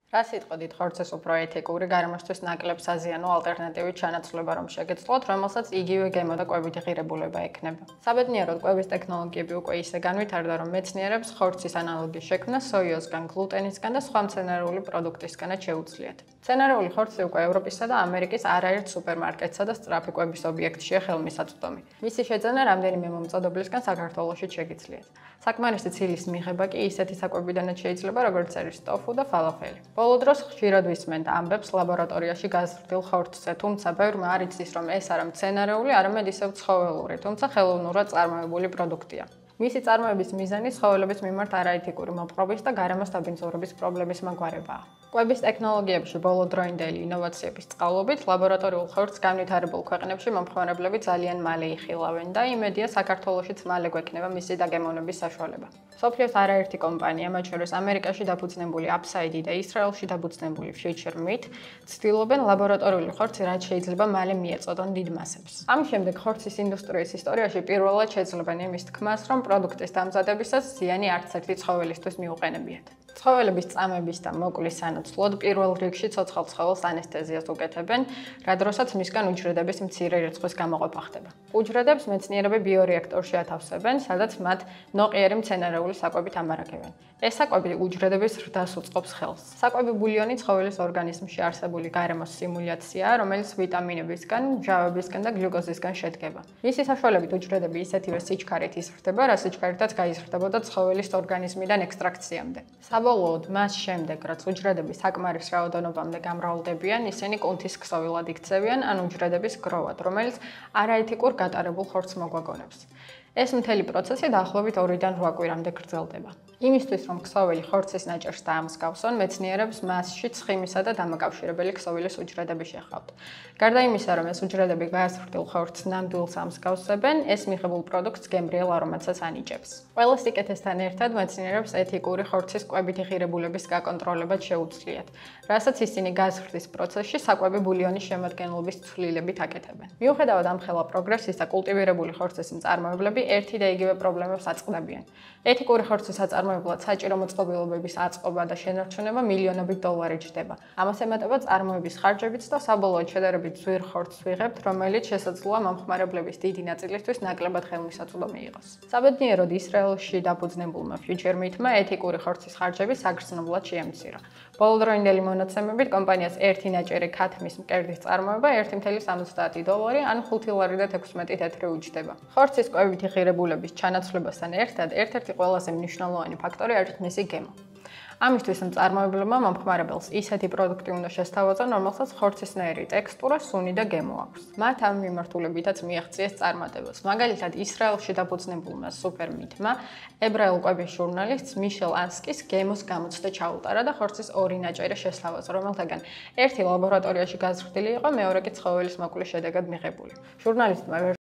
რა სიტყვით ხორცის უფრო ეთიკური, გარემოსთვის ნაკლებ საზიანო ალტერნატივით ჩანაცვლება რომ შეგეძლოთ, რომელსაც იგივე გემო და კვებითი ღირებულება ექნება. საბედნიეროდ კვების ტექნოლოგიები უკვე ისე განვითარდა, რომ მეცნიერებს ხორცის ანალოგის შექმნა სოიოსგან, გლუტენისგან და სხვა მცენარეული პროდუქტისგანაც შეუძლიათ. მცენარეული ხორცი უკვე ევროპისა და ამერიკის არაერთ სუპერმარკეტსა და სწრაფი კვების ობიექტშია ხელმისაწვდომი. მისი შეძენა რამდენიმე მომწოდებლისგან საქართველოშიც შეგიძლიათ. საკმარისი ცილის მიღება კი ისეთი საკვებიდანაც შეიძლება, როგორც არის ტოფუ და ფალაფელი. ბოლო დროს ხშირად ვისმენთ ამბებს ლაბორატორიაში გაზრდილ ხორცზე, თუმცა ბევრმა არ იცის, რომ ეს არა მცენარეული, არამედ ისევ ცხოველური, თუმცა ხელოვნურად წარმოებული პროდუქტია. მისი წარმოების მიზანი ცხოველების მიმართ არაეთიკური მოპყრობის და გარემოს დაბინძურების პრობლემის მაგვარებაა. კვების ტექნოლოგიებში ბოლოდროინდელი ინოვაციების წყალობით ლაბორატორიულ ხორცს განვითარებულ ქვეყნებში მომხმარებლები ძალიან მალე იხილავენ და იმედია საქართველოშიც მალე გვექნება მისი დაგემოვნების საშუალება. მსოფლიოს არაერთი კომპანია, მათ შორის ამერიკაში დაფუძნებული Upside და ისრაელში დაფუძნებული Future Meat, ცდილობენ ლაბორატორიული ხორცი რაც შეიძლება მალე მიეწოდონ დიდ მასებს. ამის შემდეგ ხორცის ინდუსტრიის ისტორიაში პირველად შეძლებენ იმის თქმას, რომ პროდუქტის დამზადებისას ზიანი არც ერთი ცხოველისთვის მიუყენებიათ. ცხოველების წამების და მოკვლის სანაცვლოდ პირველ რიგში ცოცხალ ცხოველს ანესთეზიას უკეთებენ, რა დროსაც მისგან უჯრედების მცირე რიცხვის გამოყოფა ხდება. უჯრედებს მეცნიერები ბიორეაქტორში ათავსებენ, სადაც მათ ნოყიერი მცენარეული საკვებით ამარაგებენ. ეს საკვები უჯრედების ზრდას უწყობს ხელს. საკვები ბულიონი ცხოველის ორგანიზმში არსებული გარემოს სიმულაციაა, რომელიც ვიტამინებისგან, მჟავებისგან და გლიკოზისგან შედგება. მისი საშუალებით უჯრედები ისეთივე სიჩქარით იზრდება, რა სიჩქარითაც გაიზრდებოდა ცხოველის ორგანიზმიდან ექსტრაქციამდე. საბოლოოდ, მას შემდეგ, რაც უჯრედები საკმარის რაოდენობამდე გამრავლდებიან, ისინი კუნთის ქსოვილად იქცევიან ან უჯრედების გროვად, რომელიც არაეთიკურ გატარებულ ხორცს მოგვაგონებს. ეს მთელი პროცესი დაახლოებით 2-დან 8 კვირამდე გრძელდება. იმისთვის, რომ ქსოვილი ხორცის ნაჭერს დაამსგავსონ, მეცნიერებს მასში ცხიმისა და დამაკავშირებელი ქსოვილის უჯრედები შეხავთ. გარდა იმისა, რომ ეს უჯრედები გაზრდილ ხორცს ნამდვილს ამსგავსებენ, ეს მიღებულ პროდუქტს გემრიელ არომატსაც ანიჭებს. ყველა სიკეთესთან ერთად მეცნიერებს ეთიკური ხორცის კვებითი ღირებულების გაკონტროლებად შეუძლიათ, რასაც ისინი გაზრდის პროცესში საკვები ბულიონის შემადგენლობის ცვლილებით აკეთებენ. მიუხედავად ამ ხელა პროგრესისა, კულტივირებული ხორცის მწარმოებლები ერთი და იგივე პრობლემებს აწყდებიან. ეთიკური ხორცის აწარმოებლად საჭირო მოწყობილობების აწყობა და შენარჩუნება მილიონობით დოლარი ჯდება. ამას ემატება წარმოების ხარჯებიც და საბოლოოდ შედარებით ძვირ ხორცს ვიღებთ, რომელიც შესაძლოა მომხმარებლების დიდი ნაწილისთვის ნაკლებად ხელმისაწვდომი იყოს. საბედნიეროდ ისრაელში დაფუძნებულმა Future Meat-მა ეთიკური ხორცის ხარჯები საგრძნობლად შეამცირა. ბოლოდროინდელი მონაცემებით კომპანიას ერთი ნაჭერი ქათმის მკერდის წარმოება 1,70 დოლარი ან 5 ლარი და 16 თეთრი უჯდება. ხორცის კვებითი ღირებულების ჩანაცვლებასთან ერთად ერთ-ერთი ყველაზე მნიშვნელოვანი ფაქტორი არის მისი გემო. ამისთვის მწარმოებლებმა მომხმარებელს ისეთი პროდუქტი უნდა შესთავაზონ, რომელსაც ხორცისნაირი ტექსტურა, სუნი და გემო აქვს. მათ ამ მიმართულებითაც მიაღწიეს წარმატებას. მაგალითად, ისრაელში დაფუძნებულმა Super Meat-მა ებრაელ კვების ჟურნალისტს მიშელ ანსკის გემოს გამოცდა ჩაუტარა და ხორცის 2 ნაჭერი შესთავაზა, რომელთაგან ერთი ლაბორატორიაში გაზრდილი იყო, მეორე კი ცხოველის მოკვლის შედეგად მიღებული. ჟურნალისტმა